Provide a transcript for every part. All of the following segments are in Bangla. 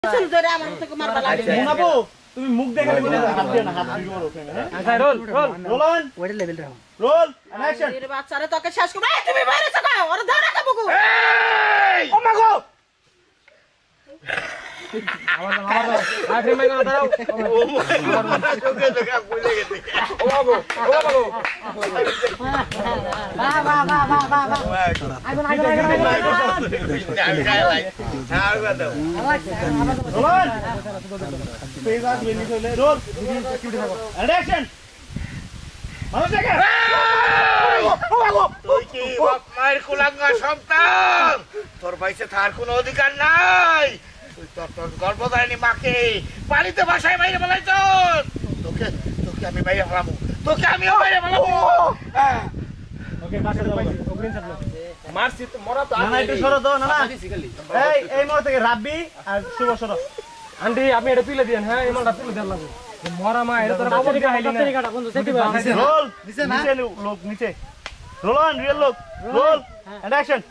চুল ধরে আমার থেকে মারবা লাগবে মুনাবো তুমি মুখ দেখা দিবে হাত দিয়ে না হাত দিয়ে মারো ওখানে হ্যাঁ আচ্ছা রোল রোল ওইটা লেভেল রাখো রোল এন্ড অ্যাকশন এর বাচ্চারে তোকে শেষ করব এই তুমি বাইরে থাকো ওরে ধরে রাখো বুকু এই ও মা গো আমার আখরি মাইনা দাঁড়াও ও মা তোকে দেখা কইলে গেছে ও বাবু বাহ বাহ বাহ বাহ বাহ বাহ আইবো আইবো আমি গায় লাই ছাড় দাও রোল পেজাজ বেনি চলে রোল এন্ড অ্যাকশন মারো দেখে ও মা গো তুই কি বাপ মায়ের কুলাঙ্গা সন্তান তোর বাইসে থার কোনো অধিকার নাই তুই তোর গর্ভধারিণী মাকে বাড়িতে বাসায় বাইরে বলাই তোকে আমি বাইরে ফেলাবো তোকে আমিও বাইরে ফেলাবো ওকে বাসায় পাইছি ওগ্রিন ছাড়লো মারছি তো মরা তো না না একটু সরো তো না না এই মোড় থেকে রাব্বি আর শুভ সরো আন্টি আপনি এটা তুলে দেন হ্যাঁ এই মালটা তুলে দেন লাগবে মরা মা এটা তো খবর দিতে হাইলি না রোল নিচে লোক নিচে রোল অন রিয়েল লোক রোল এন্ড অ্যাকশন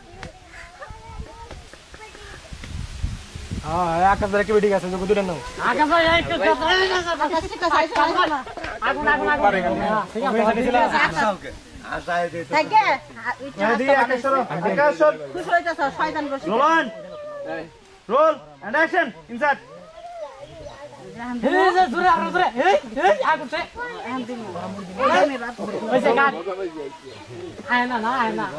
হ্যাঁ আকাশ ধরে কি ঠিক আছে যোগ দুটো নাও আগে ভাই এই তো ঠিক আছে আগুন আগুন আগুন ঠিক আছে আশায় দে থাকে এদিকে আকাশ সরো আকাশ সর খুশ হইতাছ শয়তান বসে roll on roll and action insert এই যে দূরে আর দূরে এই আগুন সে এখন দিন ওই যে গাছ আয় না না আয় না